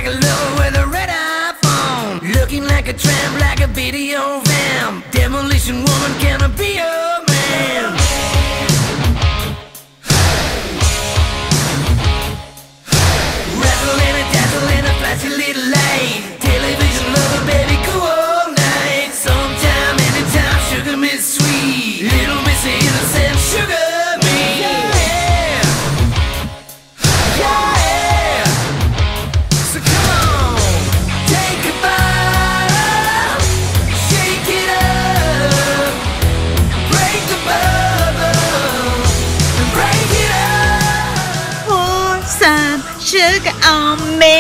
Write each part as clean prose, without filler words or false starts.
a lover with a red iPhone, looking like a tramp, like a video vamp. Demolition woman, can I be your man? Razzle and a dazzle and a flashy little light. Television lover, baby, go all night. Sometime, anytime, sugar miss sweet. Little miss innocent, sugar me. Yeah, yeah. So come on, take a bite, shake it up, break the bubble, and break it up. Pour some sugar on me.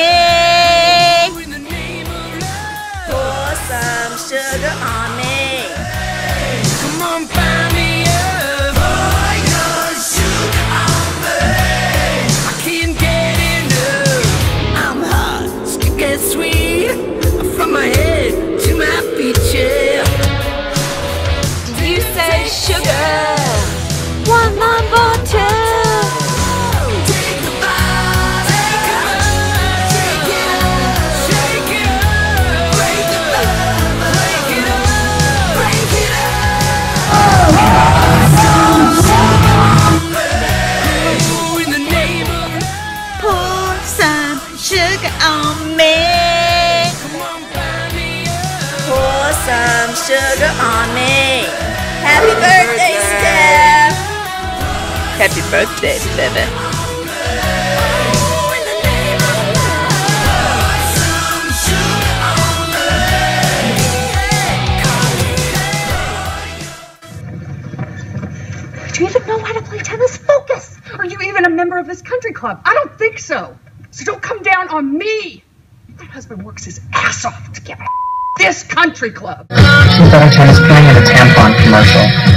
Pour some sugar on me. Come on, find me up. Pour your sugar on me. I can't get enough. I'm hot, stick and sweet, from my head to my feet, yeah. You say sugar. One more bottle. Take a bite, take a bite, shake it up, shake it up, break the bubble, break it up, break it up. Oh, in the name of love. Pour some sugar on me. Come on, find me up. Pour some sugar on me. Happy birthday, Steph. Happy birthday, baby. Oh, in the name of love. Some sugar on me. Do you even know how to play tennis? Focus! Are you even a member of this country club? I don't think so. So don't come down on me. My husband works his ass off to get this country club. She thought I was playing at a tampon commercial.